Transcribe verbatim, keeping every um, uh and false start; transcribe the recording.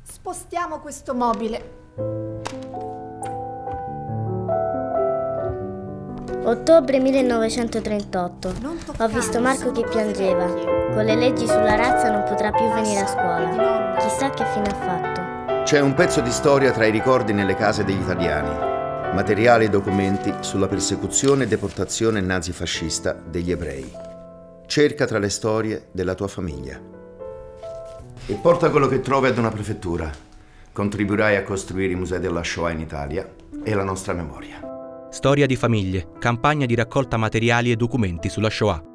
Spostiamo questo mobile. Ottobre millenovecentotrentotto. Ho visto Marco che piangeva. Con le leggi sulla razza non potrà più venire a scuola. Chissà che fine ha fatto. C'è un pezzo di storia tra i ricordi nelle case degli italiani. Materiali e documenti sulla persecuzione e deportazione nazifascista degli ebrei. Cerca tra le storie della tua famiglia. E porta quello che trovi ad una prefettura. Contribuirai a costruire i musei della Shoah in Italia e la nostra memoria. Storia di famiglie, campagna di raccolta materiali e documenti sulla Shoah.